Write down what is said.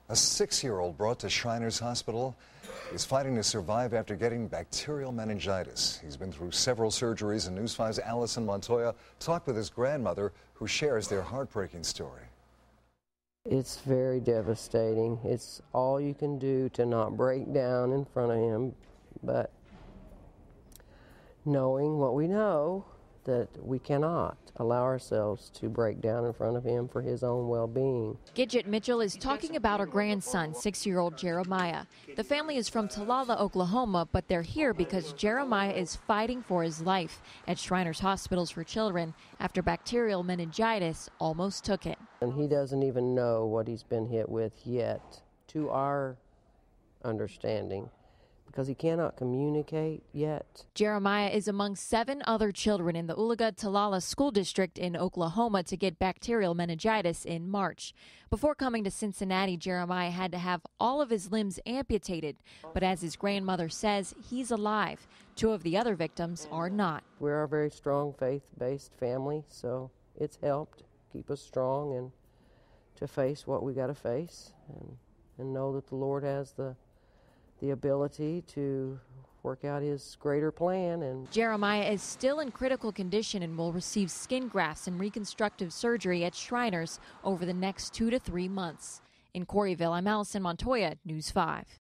A 6-year-old brought to Shriners Hospital is fighting to survive after getting bacterial meningitis. He's been through several surgeries, and News 5's Alison Montoya talked with his grandmother, who shares their heartbreaking story. It's very devastating. It's all you can do to not break down in front of him, but knowing what we know, that we cannot allow ourselves to break down in front of him for his own well-being. Gidget Mitchell is talking about her grandson, 6-year-old Jeremiah. The family is from Talala, Oklahoma, but they're here because Jeremiah is fighting for his life at Shriners Hospitals for Children after bacterial meningitis almost took him. And he doesn't even know what he's been hit with yet, to our understanding, because he cannot communicate yet. Jeremiah is among 7 other children in the Ulaga-Talala School District in Oklahoma to get bacterial meningitis in March. Before coming to Cincinnati, Jeremiah had to have all of his limbs amputated, but as his grandmother says, he's alive. 2 of the other victims are not. We're a very strong faith-based family, so it's helped keep us strong and to face what we got to face and know that the Lord has the ability to work out his greater plan. And Jeremiah is still in critical condition and will receive skin grafts and reconstructive surgery at Shriners over the next 2 to 3 months. In Corryville, I'm Alison Montoya, News 5.